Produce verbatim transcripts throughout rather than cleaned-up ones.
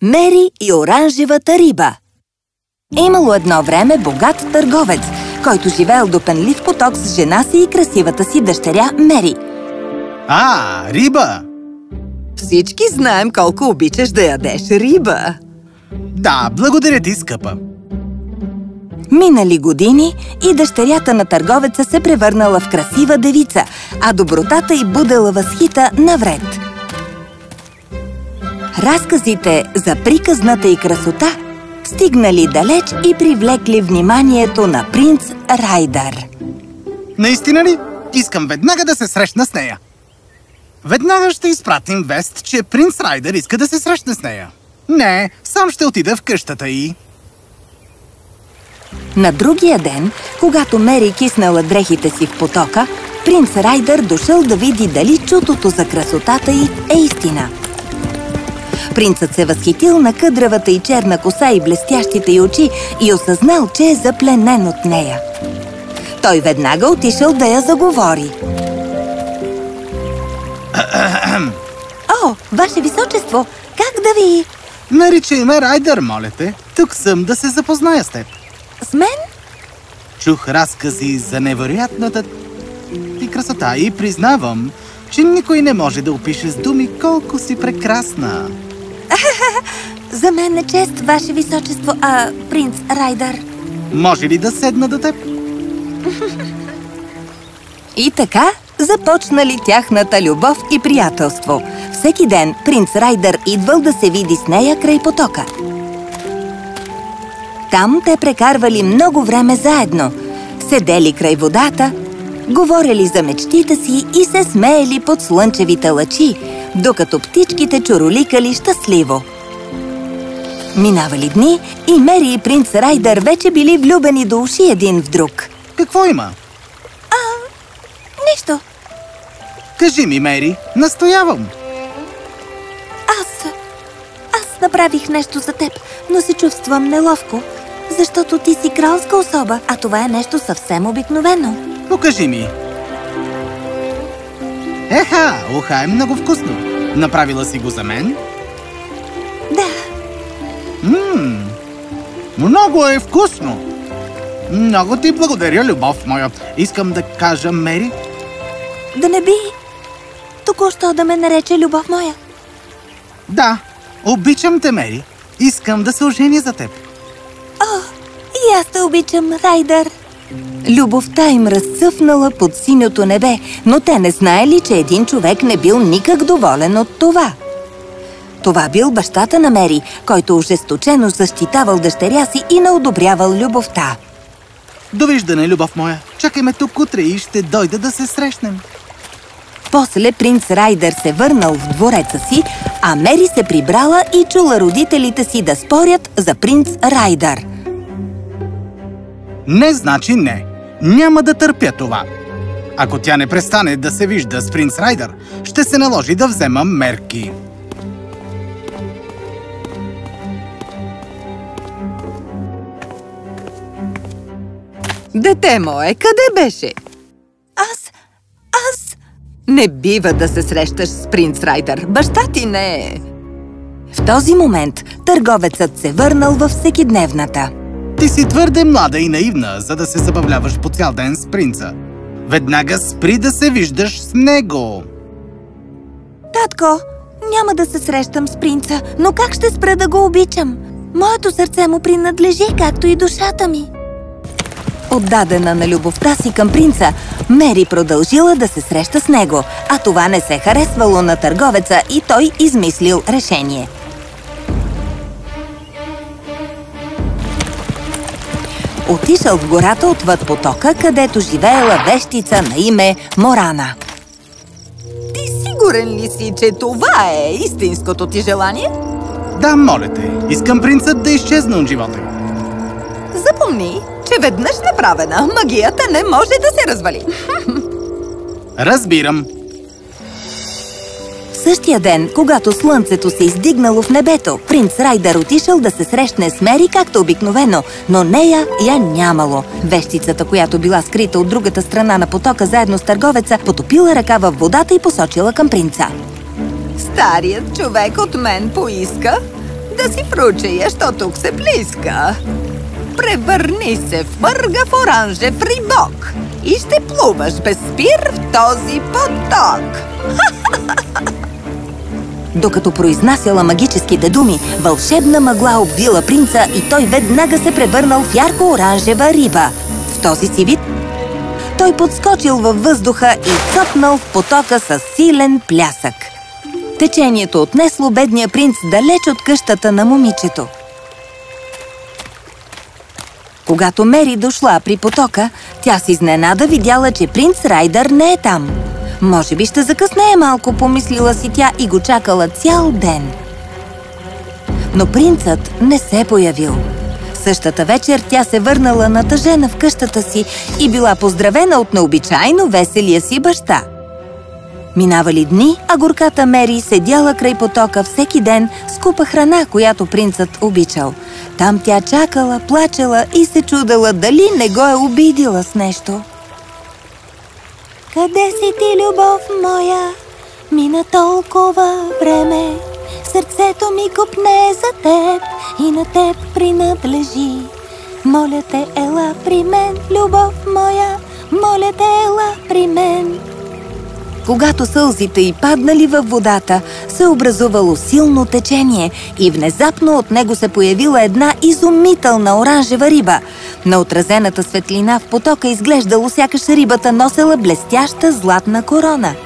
Мери и оранжевата риба. Имало едно време богат търговец, който живеел до пенлив поток с жена си и красивата си дъщеря Мери. А, риба! Всички знаем колко обичаш да ядеш риба. Да, благодаря ти, скъпа. Минали години и дъщерята на търговеца се превърнала в красива девица, а добротата й будела възхита навред. Разказите за приказната й красота стигнали далеч и привлекли вниманието на принц Райдър. Наистина ли? Искам веднага да се срещна с нея. Веднага ще изпратим вест, че принц Райдър иска да се срещне с нея. Не, сам ще отида в къщата й. На другия ден, когато Мери киснала дрехите си в потока, принц Райдър дошъл да види дали чутото за красотата й е истина. Принцът се възхитил на къдравата й черна коса и блестящите й очи и осъзнал, че е запленен от нея. Той веднага отишъл да я заговори. О, ваше височество, как да ви... Наричай ме Райдър, моля те. Тук съм да се запозная с теб. С мен? Чух разкази за невероятната ти красота и признавам, че никой не може да опише с думи колко си прекрасна. За мен е чест, ваше височество, а принц Райдър. Може ли да седна до теб? И така започнали тяхната любов и приятелство. Всеки ден принц Райдър идвал да се види с нея край потока. Там те прекарвали много време заедно. Седели край водата, говорили за мечтите си и се смеели под слънчевите лъчи, докато птичките чуроликали щастливо. Минавали дни и Мери и принц Райдър вече били влюбени до уши един в друг. Какво има? А, нищо. Кажи ми, Мери, настоявам. Аз... Аз направих нещо за теб, но се чувствам неловко, защото ти си кралска особа, а това е нещо съвсем обикновено. Покажи ми. Еха, уха е много вкусно. Направила си го за мен? Да. Ммм, много е вкусно. Много ти благодаря, любов моя. Искам да кажа, Мери. Да не би току-що да ме нарече любов моя. Да, обичам те, Мери. Искам да се оженя за теб. О, и аз те обичам, Райдър. Любовта им разцъфнала под синьото небе, но те не знаели, че един човек не бил никак доволен от това. Това бил бащата на Мери, който ожесточено защитавал дъщеря си и не одобрявал любовта. Довиждане, любов моя. Чакай ме тук утре и ще дойда да се срещнем. После принц Райдър се върнал в двореца си, а Мери се прибрала и чула родителите си да спорят за принц Райдър. Не значи не. Няма да търпя това. Ако тя не престане да се вижда с принц Райдър, ще се наложи да взема мерки. Дете мое, къде беше? Аз... аз... Не бива да се срещаш с принц Райдър. Баща ти не е. В този момент търговецът се върнал във всекидневната. Ти си твърде млада и наивна, за да се забавляваш по цял ден с принца. Веднага спри да се виждаш с него. Татко, няма да се срещам с принца, но как ще спра да го обичам? Моето сърце му принадлежи, както и душата ми. Отдадена на любовта си към принца, Мери продължила да се среща с него, а това не се харесвало на търговеца и той измислил решение. Отишъл в гората отвъд потока, където живеела вещица на име Морана. Ти сигурен ли си, че това е истинското ти желание? Да, моля те. Искам принцът да изчезне от живота. Запомни, че веднъж направена, магията не може да се развали. Разбирам. Същия ден, когато слънцето се издигнало в небето, принц Райдър отишъл да се срещне с Мери както обикновено, но нея я нямало. Вещицата, която била скрита от другата страна на потока заедно с търговеца, потопила ръка във водата и посочила към принца. Старият човек от мен поиска Да си прочея, що тук се близка. Превърни се в пъргав оранжев рибок и ще плуваш без спир в този поток. Докато произнасяла магическите думи, вълшебна мъгла обвила принца и той веднага се превърнал в ярко-оранжева риба. В този си вид той подскочил във въздуха и цъпнал в потока с силен плясък. Течението отнесло бедния принц далеч от къщата на момичето. Когато Мери дошла при потока, тя с изненада видяла, че принц Райдър не е там. Може би ще закъснее малко, помислила си тя и го чакала цял ден. Но принцът не се появил. Същата вечер тя се върнала натъжена в къщата си и била поздравена от необичайно веселия си баща. Минавали дни, а горката Мери седяла край потока всеки ден с купа храна, която принцът обичал. Там тя чакала, плачела и се чудела дали не го е обидила с нещо. Къде си ти, любов моя? Мина толкова време. Сърцето ми копне за теб и на теб принадлежи. Моля те, ела при мен, любов моя. Моля те, ела при мен. Когато сълзите й паднали във водата, се образувало силно течение и внезапно от него се появила една изумителна оранжева риба. На отразената светлина в потока изглеждало, сякаш рибата носела блестяща златна корона.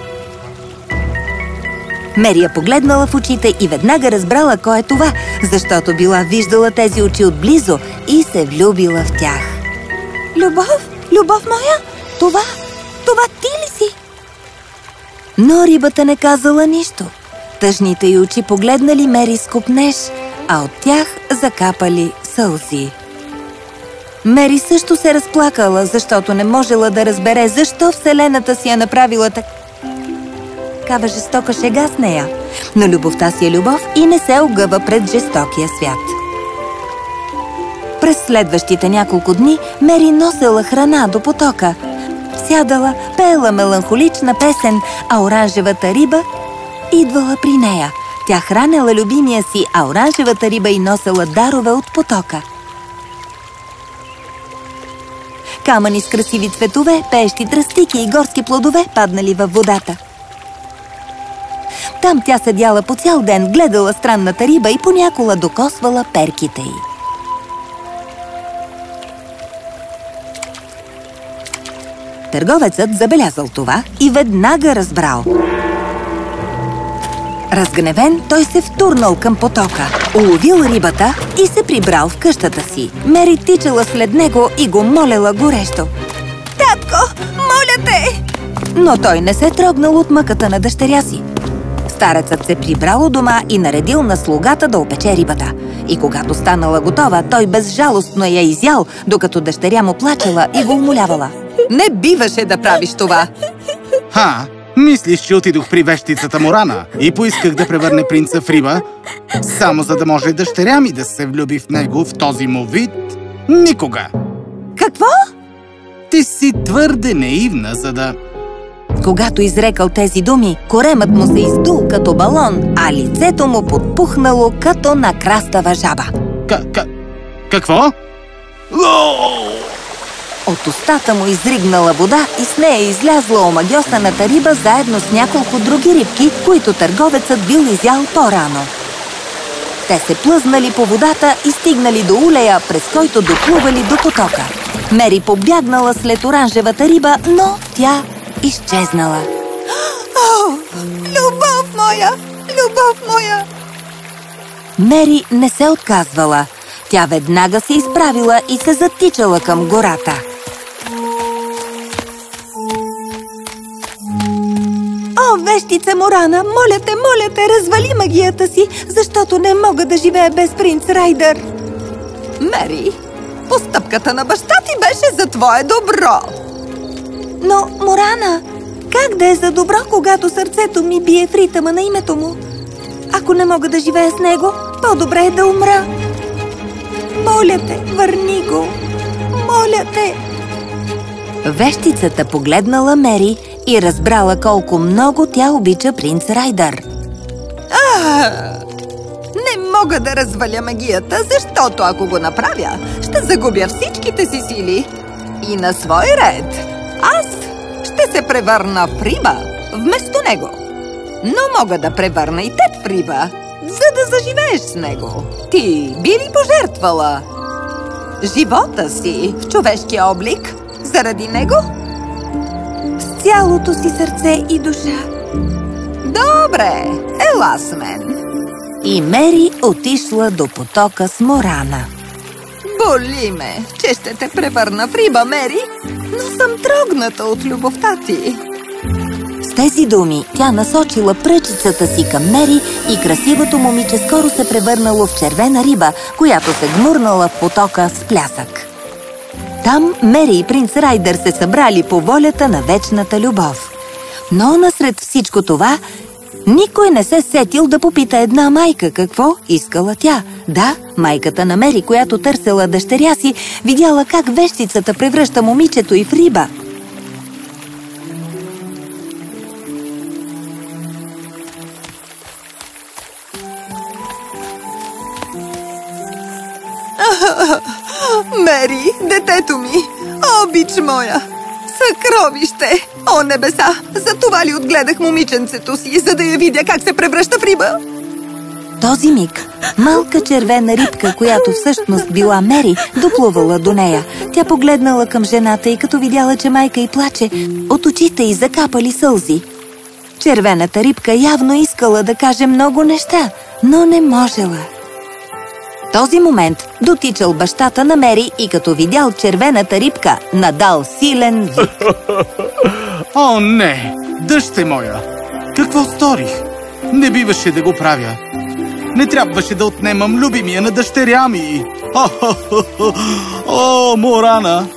Мери я погледнала в очите и веднага разбрала кой е това, защото била виждала тези очи отблизо и се влюбила в тях. Любов, любов моя, това, това ти ли си? Но рибата не казала нищо. Тъжните й очи погледнали Мери с копнеж, а от тях закапали сълзи. Мери също се разплакала, защото не можела да разбере защо Вселената си е направила така. Такава жестока шега с нея. Но любовта си е любов и не се огъва пред жестокия свят. През следващите няколко дни Мери носела храна до потока. Сядала, пеела меланхолична песен, а оранжевата риба идвала при нея. Тя хранела любимия си, а оранжевата риба й носела дарове от потока. Камъни с красиви цветове, пеещи тръстики и горски плодове паднали във водата. Там тя седяла по цял ден, гледала странната риба и понякога докосвала перките й. Търговецът забелязал това и веднага разбрал. Разгневен, той се втурнал към потока, уловил рибата и се прибрал в къщата си. Мери тичала след него и го молела горещо. Татко, моля те! Но той не се трогнал от мъката на дъщеря си. Старецът се прибрал у дома и наредил на слугата да опече рибата. И когато станала готова, той безжалостно я изял, докато дъщеря му плачела и го умолявала. Не биваше да правиш това! Ха! Мислиш, че отидох при вещицата Морана и поисках да превърне принца в риба, само за да може дъщеря ми да се влюби в него в този му вид? Никога! Какво? Ти си твърде наивна, за да... Когато изрекал тези думи, коремът му се издул като балон, а лицето му подпухнало като накрастава жаба. К-к... Какво? От устата му изригнала вода и с нея излязла омагьосаната риба заедно с няколко други рибки, които търговецът бил изял по-рано. Те се плъзнали по водата и стигнали до улея, през който доплували до потока. Мери побягнала след оранжевата риба, но тя изчезнала. О, любов моя! Любов моя! Мери не се отказвала. Тя веднага се изправила и се затичала към гората. О, вещица Морана, моля те, моля те, развали магията си, защото не мога да живея без принц Райдър. Мери, постъпката на баща ти беше за твое добро. Но, Морана, как да е за добро, когато сърцето ми бие в ритъма на името му? Ако не мога да живея с него, по-добре е да умра. Моля те, върни го! Моля те! Вещицата погледнала Мери и разбрала колко много тя обича принц Райдър. А, не Не мога да разваля магията, защото ако го направя, ще загубя всичките си сили. И на свой ред, аз ще се превърна в риба вместо него. Но мога да превърна и теб в риба, за да заживееш с него. Ти би ли пожертвала живота си в човешкия облик заради него? С цялото си сърце и душа. Добре, ела с мен. И Мери отишла до потока с Морана. Боли ме, че ще те превърна в риба, Мери, но съм трогната от любовта ти. С тези думи тя насочила пръчицата си към Мери и красивото момиче скоро се превърнало в червена риба, която се гмурнала в потока с плясък. Там Мери и принц Райдър се събрали по волята на вечната любов. Но насред всичко това никой не се сетил да попита една майка какво искала тя. Да, майката на Мери, която търсела дъщеря си, видяла как вещицата превръща момичето и в риба. Мери, детето ми, обич моя, съкровище! О, небеса! За това ли отгледах момиченцето си, за да я видя как се превръща в риба? Този миг малка червена рибка, която всъщност била Мери, доплувала до нея. Тя погледнала към жената и като видяла, че майка й плаче, от очите й закапали сълзи. Червената рибка явно искала да каже много неща, но не можела. В този момент дотичал бащата на Мери и като видял червената рибка, надал силен вик. О, не! Дъще моя! Какво сторих? Не биваше да го правя. Не трябваше да отнемам любимия на дъщеря ми. О, о, о, о, о, Морана!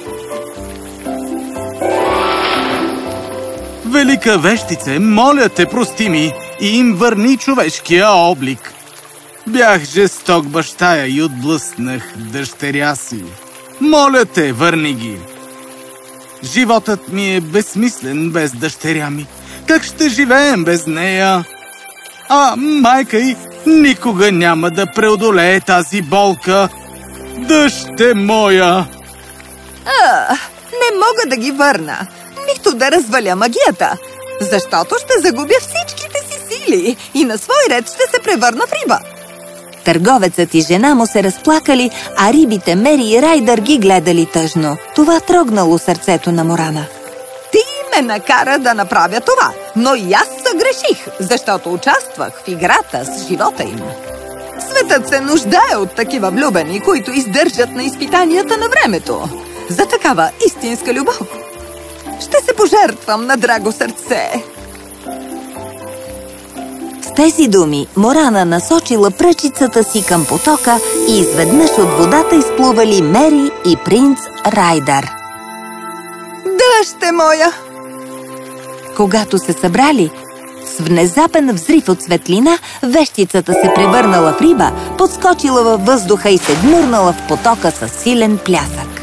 Велика вещице, моля те, прости ми и им върни човешкия облик. Бях жесток бащая и отблъснах дъщеря си. Моля те, върни ги. Животът ми е безсмислен без дъщеря ми. Как ще живеем без нея? А майка й никога няма да преодолее тази болка. Дъще моя! А, не мога да ги върна, нито да разваля магията, защото ще загубя всичките си сили и на свой ред ще се превърна в риба. Търговецът и жена му се разплакали, а рибите Мери и Райдър ги гледали тъжно. Това трогнало сърцето на Морана. Ти ме накара да направя това, но и аз съгреших, защото участвах в играта с живота им. Светът се нуждае от такива влюбени, които издържат на изпитанията на времето. За такава истинска любов ще се пожертвам на драго сърце. С тези думи Морана насочила пръчицата си към потока и изведнъж от водата изплували Мери и принц Райдър. Дъще моя! Когато се събрали, с внезапен взрив от светлина, вещицата се превърнала в риба, подскочила във въздуха и се гмурнала в потока със силен плясък.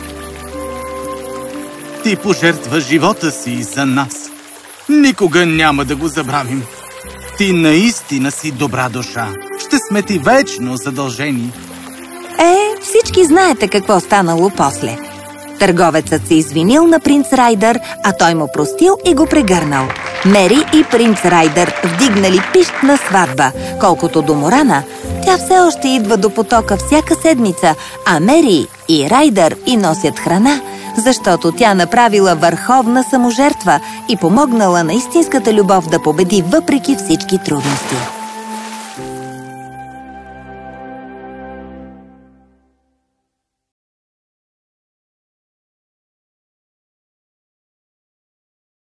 Ти пожертва живота си за нас. Никога няма да го забравим. Ти наистина си добра душа. Ще сме ти вечно задължени. Е, всички знаете какво станало после. Търговецът се извинил на принц Райдър, а той му простил и го прегърнал. Мери и принц Райдър вдигнали пищна сватба. Колкото до Морана, тя все още идва до потока всяка седмица, а Мери и Райдър и носят храна, защото тя направила върховна саможертва и помогнала на истинската любов да победи въпреки всички трудности.